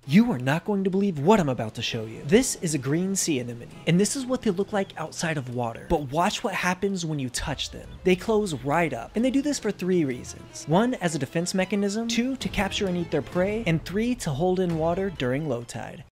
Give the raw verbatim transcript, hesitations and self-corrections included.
You are not going to believe what I'm about to show you. This is a green sea anemone, and this is what they look like outside of water. But watch what happens when you touch them. They close right up, and they do this for three reasons. One, as a defense mechanism, two, to capture and eat their prey, and three, to hold in water during low tide.